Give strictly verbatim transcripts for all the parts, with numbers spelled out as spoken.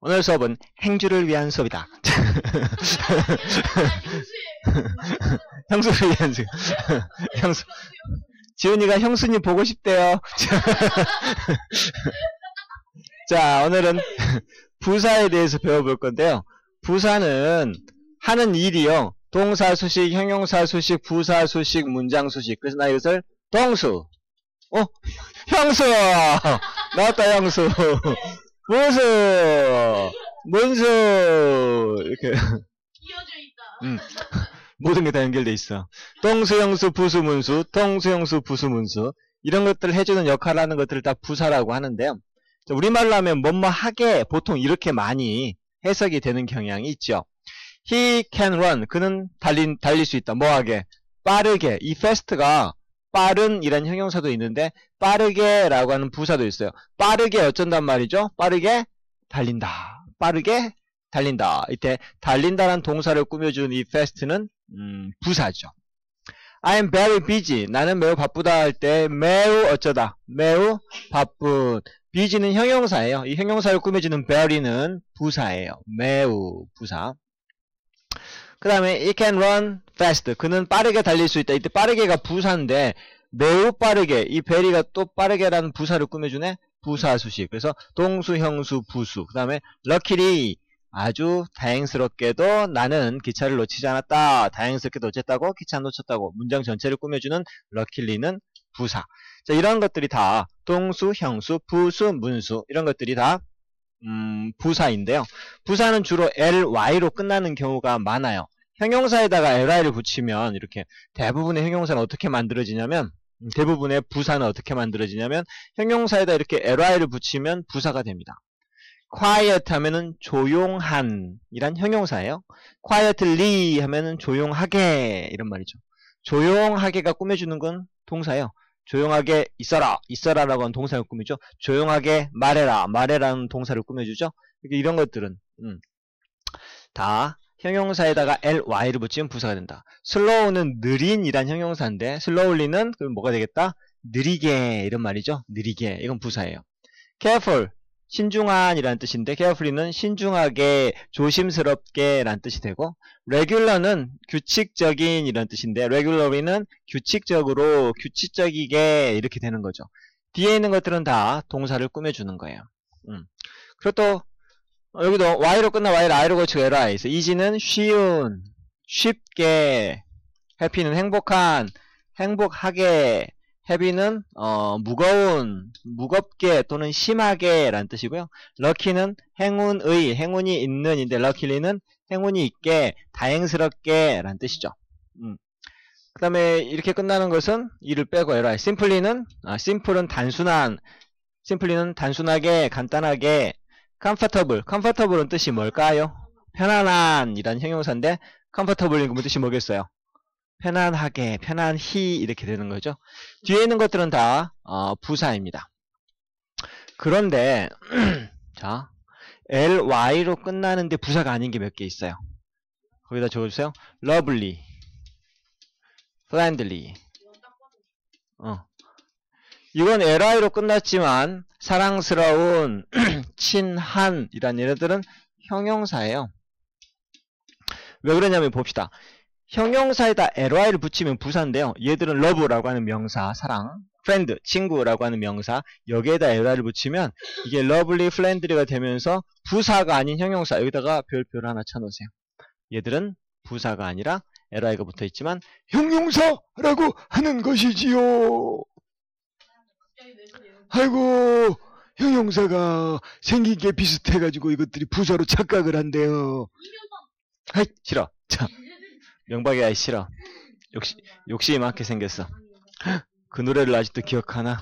오늘 수업은 행주를 위한 수업이다. 형수를 위한 수업. 형수. 지훈이가 형수님 보고 싶대요. 자, 오늘은 부사에 대해서 배워볼 건데요. 부사는 하는 일이요. 동사 수식, 형용사 수식, 부사 수식, 문장 수식. 그래서 나 이것을 동수. 어? 형수! 나왔다, 형수. 부수! 문수! 이렇게. 이어져 있다. 음. 모든 게 다 연결돼 있어. 동수, 형수, 부수, 문수, 동수, 형수, 부수, 문수. 이런 것들을 해주는 역할을 하는 것들을 다 부사라고 하는데요. 우리말로 하면 뭐뭐 하게 보통 이렇게 많이 해석이 되는 경향이 있죠. He can run. 그는 달린, 달릴 수 있다. 뭐하게? 빠르게. 이 fast가 빠른 이란 형용사도 있는데 빠르게 라고 하는 부사도 있어요. 빠르게 어쩐단 말이죠? 빠르게 달린다. 빠르게 달린다. 이때 달린다라는 동사를 꾸며주는 이 fast는 음, 부사죠. I'm very busy. 나는 매우 바쁘다 할 때 매우 어쩌다. 매우 바쁜. busy는 형용사예요. 이 형용사를 꾸며주는 very는 부사예요. 매우 부사. 그 다음에 it can run fast. 그는 빠르게 달릴 수 있다. 이때 빠르게가 부사인데 매우 빠르게. 이 very가 또 빠르게라는 부사를 꾸며주네. 부사 수식. 그래서 동수, 형수, 부수. 그 다음에 luckily. 아주 다행스럽게도 나는 기차를 놓치지 않았다. 다행스럽게도 어쨌다고? 기차 놓쳤다고. 문장 전체를 꾸며주는 luckily는 부사. 자, 이런 것들이 다 동수, 형수, 부수, 문수 이런 것들이 다 음, 부사인데요. 부사는 주로 ly-로 끝나는 경우가 많아요. 형용사에다가 ly를 붙이면 이렇게 대부분의 형용사는 어떻게 만들어지냐면 대부분의 부사는 어떻게 만들어지냐면 형용사에다 이렇게 ly를 붙이면 부사가 됩니다. quiet 하면은 조용한 이란 형용사예요. quietly 하면은 조용하게 이런 말이죠. 조용하게가 꾸며주는 건 동사예요. 조용하게 있어라, 있어라 라고 하는 동사를 꾸미죠. 조용하게 말해라, 말해라는 동사를 꾸며주죠. 이런 것들은 음, 다 형용사에다가 ly를 붙이면 부사가 된다. slow는 느린 이란 형용사인데 slowly는 그럼 뭐가 되겠다? 느리게 이런 말이죠. 느리게 이건 부사예요. careful 신중한 이라는 뜻인데 carefully는 신중하게 조심스럽게 라는 뜻이 되고 regular는 규칙적인 이라는 뜻인데 regulary는 규칙적으로 규칙적이게 이렇게 되는 거죠. 뒤에 있는 것들은 다 동사를 꾸며주는 거예요. 음. 그리고 또 여기도 y로 끝나 y를 i로 고치고 ly 있어. easy는 쉬운 쉽게 happy는 행복한 행복하게 heavy는 어, 무거운, 무겁게 또는 심하게 라는 뜻이고요. lucky는 행운의, 행운이 있는 인데 luckily는 행운이 있게, 다행스럽게 라는 뜻이죠. 음. 그 다음에 이렇게 끝나는 것은 이를 빼고 ly. simply는 아, simple은 단순한, simply는 단순하게, 간단하게, comfortable, comfortable은 뜻이 뭘까요? 편안한 이란 형용사인데 comfortable인 그 뜻이 뭐겠어요? 편안하게, 편안히 이렇게 되는 거죠. 뒤에 있는 것들은 다 어, 부사입니다. 그런데 자 ly-로 끝나는데 부사가 아닌 게 몇 개 있어요. 거기다 적어주세요. lovely, friendly. 어. 이건 ly-로 끝났지만 사랑스러운, 친한 이란 얘네들은 형용사예요. 왜 그러냐면 봅시다. 형용사에다 ly를 붙이면 부사인데요. 얘들은 love라고 하는 명사, 사랑, friend, 친구라고 하는 명사, 여기에다 ly를 붙이면 이게 lovely, friendly가 되면서 부사가 아닌 형용사, 여기다가 별표를 하나 쳐놓으세요. 얘들은 부사가 아니라 ly가 붙어있지만 형용사라고 하는 것이지요. 아이고, 형용사가 생긴 게 비슷해가지고 이것들이 부사로 착각을 한대요. 아이, 싫어. 자. 명박이 아이 싫어. 욕심, 욕심이 많게 생겼어. 그 노래를 아직도 기억하나?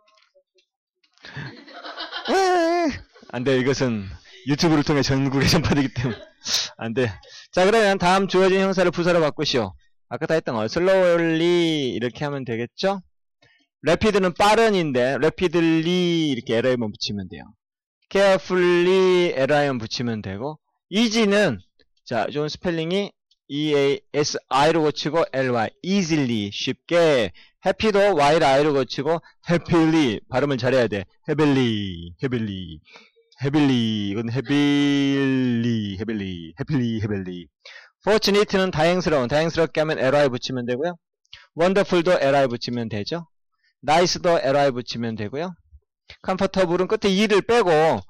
안돼, 이것은 유튜브를 통해 전국에 전파되기 때문에 안돼. 자, 그러면 다음 주어진 형사를 부사로 바꾸시오. 아까 다 했던 거 slowly 이렇게 하면 되겠죠? rapid는 빠른인데 rapidly 이렇게 ly만 붙이면 돼요. carefully ly만 붙이면 되고 easy는 자, 좋은 스펠링이 E-A-S-I로 고치고 L-Y easily 쉽게 happy도 Y를 I로 고치고 happily 발음을 잘해야 돼. happily happily heavily. 이건 heavily, heavily, happily, heavily. fortunate는 다행스러운. 다행스럽게 하면 ly 붙이면 되고요. wonderful도 ly 붙이면 되죠. nice도 ly 붙이면 되고요. comfortable은 끝에 e를 빼고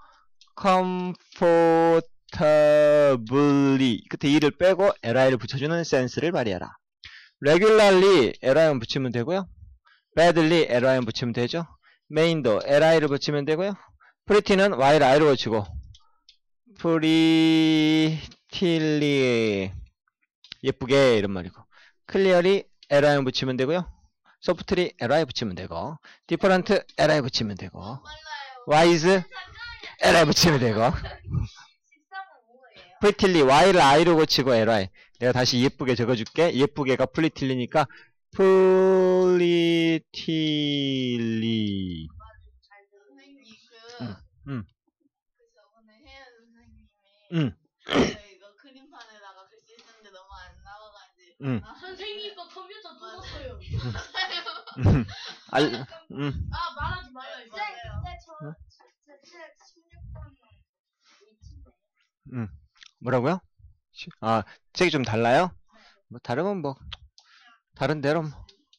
comfortably 끝에 e를 빼고 ly를 붙여주는 센스를 발휘해라. regularly ly만 붙이면 되고요. badly ly만 붙이면 되죠. main도 ly를 붙이면 되고요. pretty는 y를 i로 붙이고 prettily 예쁘게 이런 말이고 clearly ly만 붙이면 되고요. softly ly 붙이면 되고 different ly 붙이면 되고 wise ly 붙이면 되고 prettily y를 i로 고치고 ly 내가 다시 예쁘게 적어줄게. 예쁘게가 pretty니까 prettily 응, 응, 저번에 혜연 선생님이 응, 이거 그림판에다가 글씨 쓰는데 너무 안 나와가지고 응, 선생님 거 컴퓨터 뚫었어요. 응, 알, 응. 아 말하지 말아요. 맞아요. 응. 뭐라고요? 시- 아, 책이 좀 달라요? 뭐 다르면 뭐 다른 대로 뭐.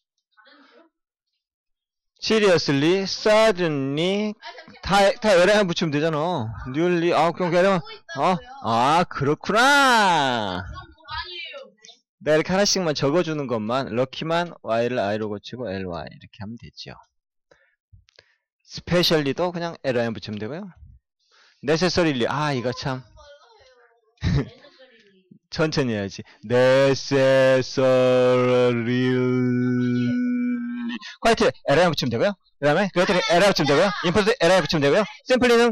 seriously, suddenly 다, 다 에라만 붙이면 되잖아. newly, 아, 그럼 에라만, 어? 아, 그렇구나. 그건 뭐 아니에요. 내가 이렇게 하나씩만 적어주는 것만, 럭키만 y를 i로 고치고 ly 이렇게 하면 되죠. specially도 그냥 ly 붙이면 되고요. necessarily, 아, 이거 참. 천천히 해야지. necessarily. quiet, 에라이 붙이면 되고요. 그 다음에, 그것들이 에라이 붙이면 되고요. import, 에라이 붙이면 되고요. simply는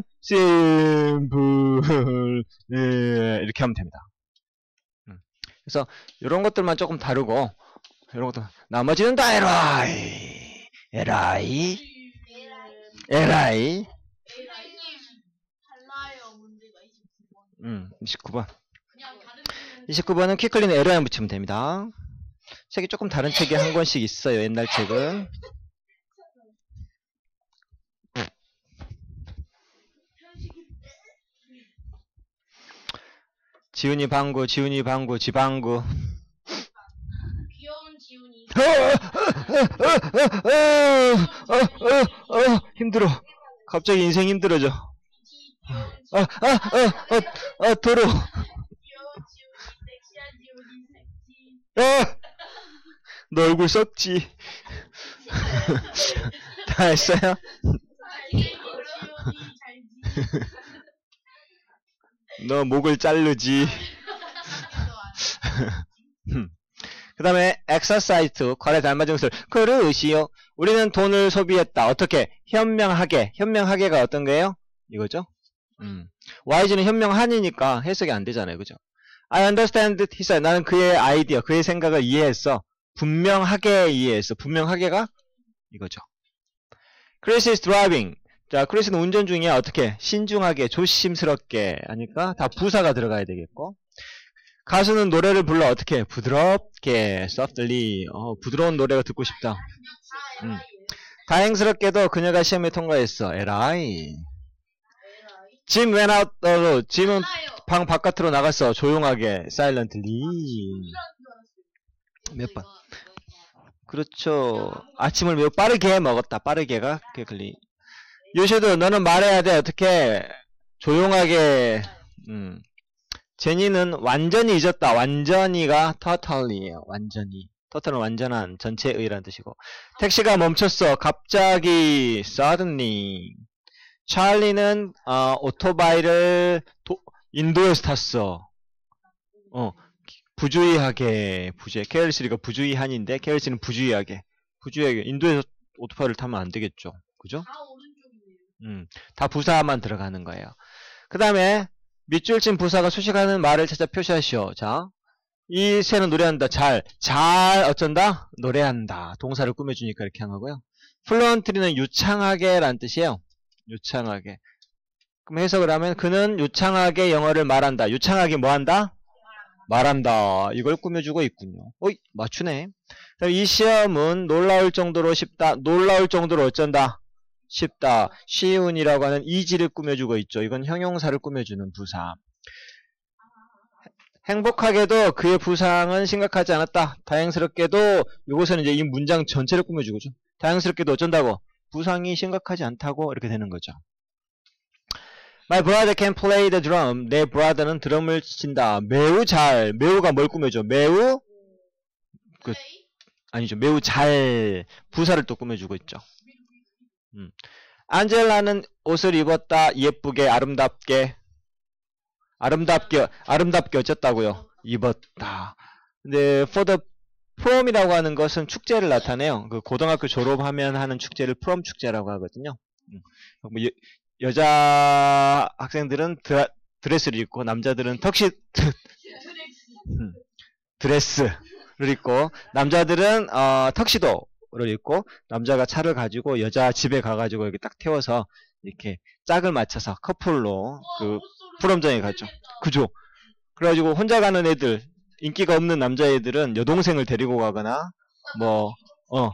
simple, 예, 이렇게 하면 됩니다. 음. 그래서, 이런 것들만 조금 다르고, 이런 것들, 나머지는 다 에라이, 에라이, 에라이, 선생님 달라요. 문제가 이십구 번. 음, 이십구 번. 그냥 다른 이십구 번은 퀵클리는 에라이 붙이면 됩니다. 책이 조금 다른 책이 한 권씩 있어요. 옛날 책은. 지훈이 방구, 지훈이 방구, 지방구. 귀여운 지훈이. 어, 어, 어, 어, 어, 어, 힘들어. 갑자기 인생 힘들어져. 아, 아, 아, 아, 아, 더러. 귀여운 지훈이, 섹시한 지훈이, 섹시. 아, 너 얼굴 썩지. 다 했어요? 잘생긴 지훈이, 잘지. 너 목을 자르지. 그 다음에 exercise, 거래 달마증설. 그릇이요. 우리는 돈을 소비했다. 어떻게? 현명하게. 현명하게가 어떤 거예요? 이거죠? 음. wise는 현명한이니까 해석이 안 되잖아요. 그죠? I understand, he said. 나는 그의 아이디어, 그의 생각을 이해했어. 분명하게 이해했어. 분명하게가 이거죠. Chris is driving. 자, 크리스는 운전 중이야. 어떻게? 신중하게, 조심스럽게 하니까 다 부사가 들어가야 되겠고. 가수는 노래를 불러. 어떻게? 부드럽게, softly. 어, 부드러운 노래가 듣고 싶다. 음. 다행스럽게도 그녀가 시험에 통과했어. 에라이. Jim went out alone. 짐은 방 바깥으로 나갔어. 조용하게, silently. 몇 번? 그렇죠. 아침을 매우 빠르게 먹었다. 빠르게가 quickly. 요시도 너는 말해야 돼. 어떻게? 조용하게. 음. 제니는 완전히 잊었다. 완전히가 totally예요. 완전히. total은 완전한, 전체의라는 뜻이고. 택시가 멈췄어. 갑자기 suddenly. 찰리는 어, 오토바이를 도, 인도에서 탔어. 어, 부주의하게. 부주의. 케일리가 부주의한인데 케일리는 부주의하게. 부주의하게. 인도에서 오토바이를 타면 안 되겠죠. 그죠? 다 오른쪽이네요. 음, 다 부사만 들어가는 거예요. 그 다음에 밑줄 친 부사가 수식하는 말을 찾아 표시하시오. 자, 이 새는 노래한다. 잘, 잘 어쩐다? 노래한다. 동사를 꾸며주니까 이렇게 한 거고요. 플루언트리는 유창하게 라는 뜻이에요. 유창하게. 그럼 해석을 하면 그는 유창하게 영어를 말한다. 유창하게 뭐한다? 말한다. 이걸 꾸며주고 있군요. 어이, 맞추네. 이 시험은 놀라울 정도로 쉽다. 놀라울 정도로 어쩐다? 쉽다, 쉬운이라고 하는 easy를 꾸며주고 있죠. 이건 형용사를 꾸며주는 부사. 행복하게도 그의 부상은 심각하지 않았다. 다행스럽게도 이것은 이제 이 문장 전체를 꾸며주고죠. 다행스럽게도 어쩐다고? 부상이 심각하지 않다고 이렇게 되는 거죠. My brother can play the drum. 내 brother는 드럼을 친다. 매우 잘. 매우가 뭘 꾸며줘? 매우 그, 아니죠. 매우 잘 부사를 또 꾸며주고 있죠. 음. 안젤라는 옷을 입었다. 예쁘게, 아름답게. 아름답게, 아름답게 어쨌다고요? 입었다. 근데 for the prom이라고 하는 것은 축제를 나타내요. 그 고등학교 졸업하면 하는 축제를 프롬 축제라고 하거든요. 음. 뭐 여, 여자 학생들은 드라, 드레스를 입고 남자들은 턱시 음, 드레스를 입고 남자들은 어, 턱시도를 입고 남자가 차를 가지고 여자 집에 가가지고 이렇게 딱 태워서 이렇게 짝을 맞춰서 커플로 그 프롬장에 갔죠. 그죠? 그래가지고 혼자 가는 애들, 인기가 없는 남자애들은 여동생을 데리고 가거나 뭐 어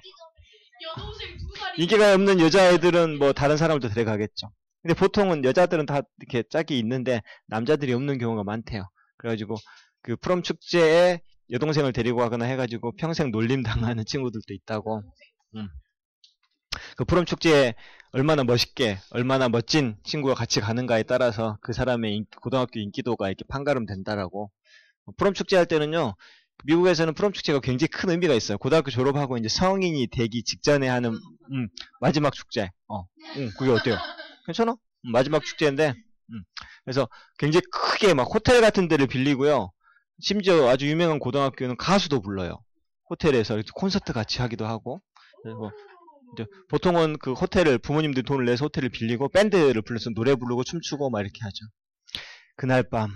인기가 없는 여자애들은 뭐 다른 사람을 또 데려가겠죠. 근데 보통은 여자들은 다 이렇게 짝이 있는데 남자들이 없는 경우가 많대요. 그래가지고 그 프롬 축제에 여동생을 데리고 가거나 해가지고 평생 놀림 당하는 친구들도 있다고. 음. 그 프롬 축제에 얼마나 멋있게, 얼마나 멋진 친구가 같이 가는가에 따라서 그 사람의 인, 고등학교 인기도가 이렇게 판가름 된다라고. 프롬 축제 할 때는요, 미국에서는 프롬 축제가 굉장히 큰 의미가 있어요. 고등학교 졸업하고 이제 성인이 되기 직전에 하는 음, 마지막 축제. 어, 음, 그게 어때요? 괜찮아? 음, 마지막 축제인데, 음, 그래서 굉장히 크게 막 호텔 같은 데를 빌리고요. 심지어 아주 유명한 고등학교는 가수도 불러요. 호텔에서 이렇게 콘서트 같이 하기도 하고. 그리고 이제 보통은 그 호텔을 부모님들이 돈을 내서 호텔을 빌리고 밴드를 불러서 노래 부르고 춤추고 막 이렇게 하죠. 그날 밤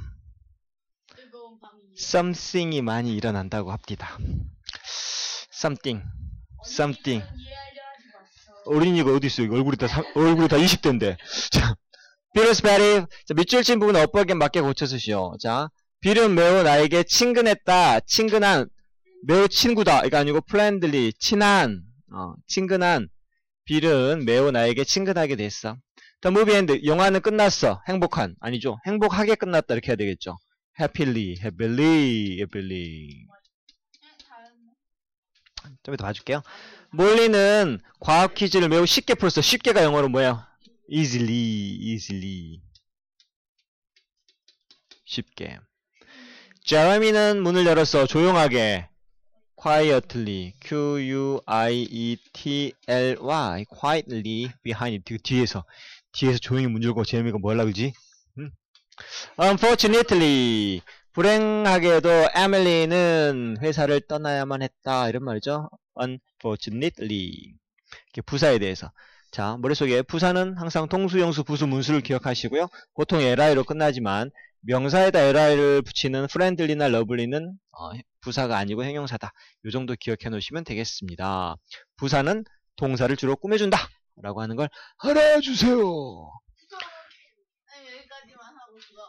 something이 많이 일어난다고 합니다. something, something. 어린이가 어디 있어요? 얼굴이 다 얼굴이 다 이십 대인데. 자, Bill's body. 자, 밑줄 친 부분은 엇박에 맞게 고쳐쓰시오. 자, 빌은 매우 나에게 친근했다. 친근한, 매우 친구다. 이거 아니고 friendly, 친한. 어, 친근한 빌은 매우 나에게 친근하게 됐어. The movie end. 영화는 끝났어. 행복한. 아니죠. 행복하게 끝났다. 이렇게 해야 되겠죠. happily, happily, happily. 좀 이따 봐줄게요. 몰리는 과학 퀴즈를 매우 쉽게 풀었어. 쉽게가 영어로 뭐야? easily, easily. 쉽게. 제레미는 문을 열었어. 조용하게. quietly, Q-U-I-E-T-L-Y, quietly, behind, 뒤에서, 뒤에서 조용히 문 열고 제레미가 뭐 하려고 그러지? 응? Unfortunately, 불행하게도 에밀리는 회사를 떠나야만 했다. 이런 말이죠. Unfortunately. 이렇게 부사에 대해서. 자, 머릿속에 부사는 항상 동수영수, 부수, 문수를 기억하시고요. 보통 엘아이로 끝나지만 명사에다 엘아이를 붙이는 friendly나 lovely는 어, 부사가 아니고 형용사다. 이 정도 기억해 놓으시면 되겠습니다. 부사는 동사를 주로 꾸며준다. 라고 하는 걸 알아주세요. 여기까지만 하고 그거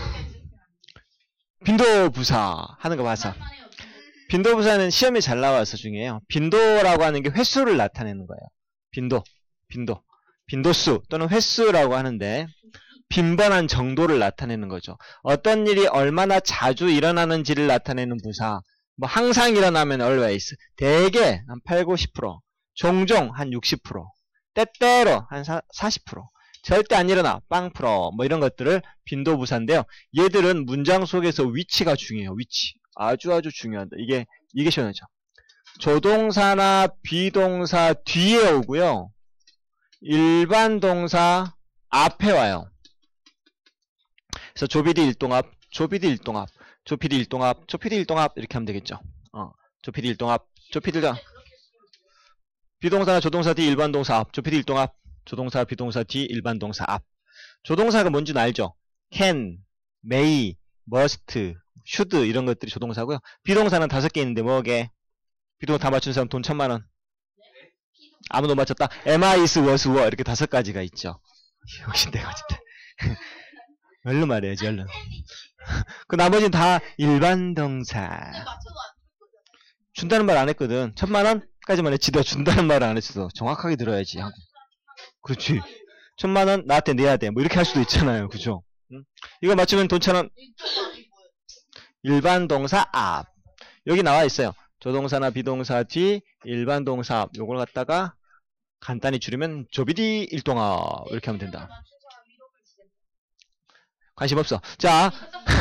빈도부사 하는 거 봐서. 빈도부사는 시험에 잘 나와서 중요해요. 빈도라고 하는 게 횟수를 나타내는 거예요. 빈도, 빈도, 빈도수 또는 횟수라고 하는데 빈번한 정도를 나타내는 거죠. 어떤 일이 얼마나 자주 일어나는지를 나타내는 부사. 뭐 항상 일어나면 always, 대개 한 팔, 구십 퍼센트, 종종 한 육십 퍼센트, 때때로 한 사십 퍼센트, 절대 안 일어나 빵 프로 뭐 이런 것들을 빈도부사인데요. 얘들은 문장 속에서 위치가 중요해요. 위치 아주 아주 중요한다. 이게 이게 시원하죠. 조동사나 비동사 뒤에 오고요. 일반 동사 앞에 와요. 그래서 조피디 일동합, 조피디 일동합, 조피디 일동합, 조피디 일동합 이렇게 하면 되겠죠. 어, 조피디 일동합, 조피디 일동합. 비동사나 조동사 뒤 일반 동사 앞, 조피디 일동합. 조동사, 비동사 뒤 일반 동사 앞. 조동사가 뭔지는 알죠? can, may, must, should 이런 것들이 조동사고요. 비동사는 다섯 개 있는데 뭐게? 비동사 다 맞춘 사람 돈 천만 원. 아무도 못 맞췄다. am, is, was, were 이렇게 다섯 가지가 있죠. 역시 내가 진짜 얼른 말해야지 얼른. 그 나머지는 다 일반 동사. 준다는 말 안 했거든. 천만 원까지만 했지. 너 준다는 말 안 했어. 정확하게 들어야지. 그렇지. 천만 원 나한테 내야 돼. 뭐 이렇게 할 수도 있잖아요. 그죠? 응? 이거 맞추면 돈 천 원. 일반 동사 앞. 여기 나와 있어요. 조동사나 비동사 뒤 일반 동사 앞. 요걸 갖다가 간단히 줄이면 조비디 일동합 이렇게 하면 된다. 관심 없어. 자.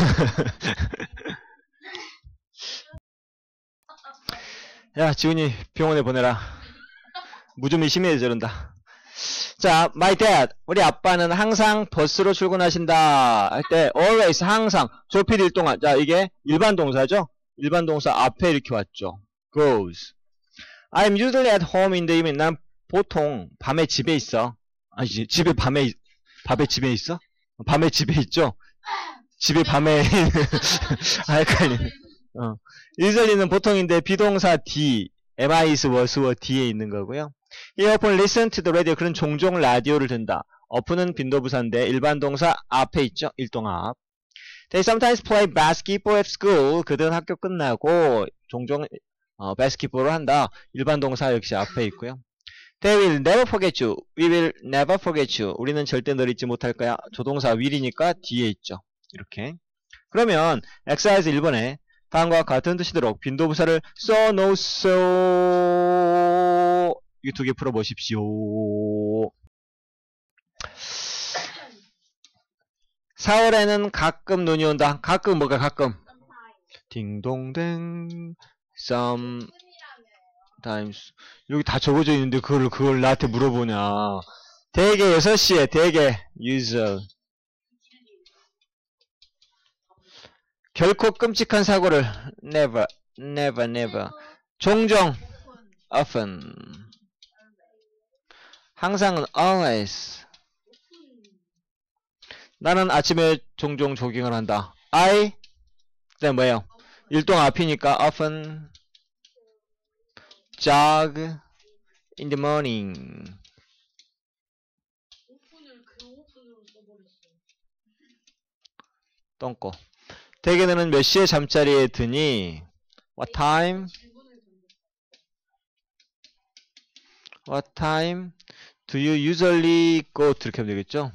야, 지훈이 병원에 보내라. 무좀이 심해져 저런다. 자, my dad. 우리 아빠는 항상 버스로 출근하신다. 할 때 always 항상 조필 일동안. 자, 이게 일반 동사죠? 일반 동사 앞에 이렇게 왔죠. goes. I'm usually at home in the evening. 난 보통 밤에 집에 있어. 아니, 집에 밤에 밤에 집에 있어? 밤에 집에 있죠? 집에 밤에 아, 헷갈리네. 어. usually는 보통인데 비동사 D, am, is, was, were D에 있는 거고요. He often listen to the radio. 그는 종종 라디오를 듣는다. often은 빈도부사인데 일반 동사 앞에 있죠. 일동합. They sometimes play basketball at school. 그들은 학교 끝나고 종종 어, basketball을 한다. 일반 동사 역시 앞에 있고요. They will never forget you. We will never forget you. 우리는 절대 널 잊지 못할 거야. 조동사 will이니까 뒤에 있죠. 이렇게. 그러면 exercise 일 번에 다음과 같은 뜻이도록 빈도부사를 so, no, so 이 두 개 풀어보십시오. 사월에는 가끔 눈이 온다. 가끔 뭐가 가끔? 딩동댕 sometimes. 여기 다 적어져 있는데 그걸 그걸 나한테 물어보냐. 대개 여섯 시에 대개 usual. 결코 끔찍한 사고를 never, never, never. 종종 often. 항상은 always. 나는 아침에 종종 조깅을 한다. I, 그다음 뭐예요? 일동 앞이니까 often jog in the morning. 똥꼬. 대개 너는 몇 시에 잠자리에 드니? What time? What time do you usually go to? 이렇게 하면 되겠죠?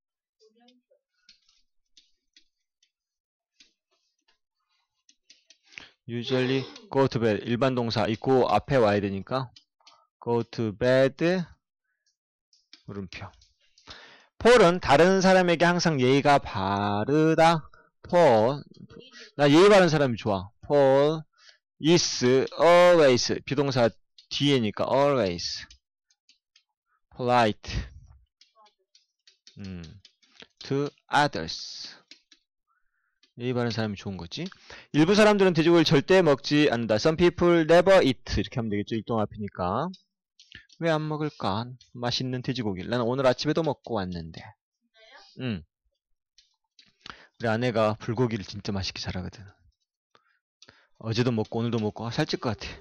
usually go to bed. 일반 동사 있고 앞에 와야 되니까 go to bed 물음표. 폴은 다른 사람에게 항상 예의가 바르다. 폴, 나 예의 바른 사람이 좋아. 폴 is always 비동사 뒤에니까 always polite 음, to others. 예의 바른 사람이 좋은 거지. 일부 사람들은 돼지고기를 절대 먹지 않는다. Some people never eat. 이렇게 하면 되겠죠. 일동 앞이니까. 왜 안 먹을까? 맛있는 돼지고기를. 나는 오늘 아침에도 먹고 왔는데. 응. 우리 아내가 불고기를 진짜 맛있게 잘하거든. 어제도 먹고 오늘도 먹고. 아, 살찔 것 같아.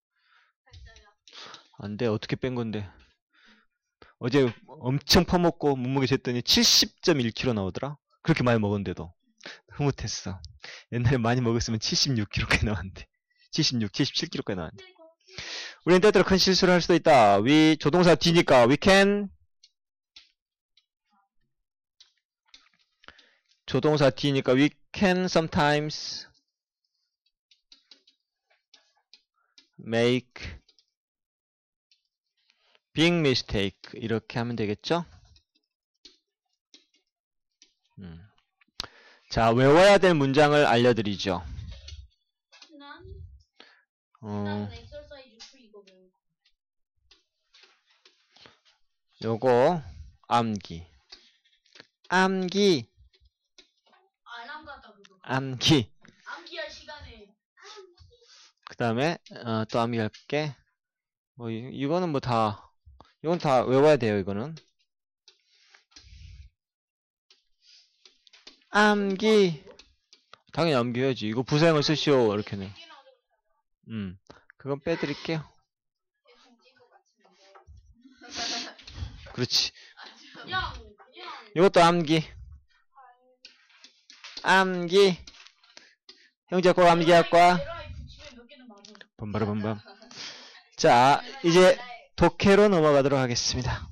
안 돼. 어떻게 뺀 건데. 어제 엄청 퍼먹고 몸무게 쟀더니 칠십 점 일 킬로그램 나오더라. 그렇게 많이 먹었는데도. 흐뭇했어. 옛날에 많이 먹었으면 칠십육 킬로그램까지 나왔는데. 칠십육, 칠십칠 킬로그램까지 나왔는데. 우리는 때때로 큰 실수를 할 수도 있다. We, 조동사 D니까 we can. 조동사 D니까 we can sometimes make big mistake. 이렇게 하면 되겠죠? 음. 자, 외워야 될 문장을 알려드리죠. 어, 요거 암기 암기 암기 그 다음에 어, 또 암기 할게. 뭐 이, 이거는 뭐 다 이건 다 외워야 돼요. 이거는 암기 당연히 암기해야지. 이거 부사형을 쓰시오 이렇게는. 음, 그건 빼드릴게요. 그렇지. 이것도 암기. 암기. 형제 꼭 암기 할 거야. 범바라범밤. 자, 이제 독해로 넘어가도록 하겠습니다.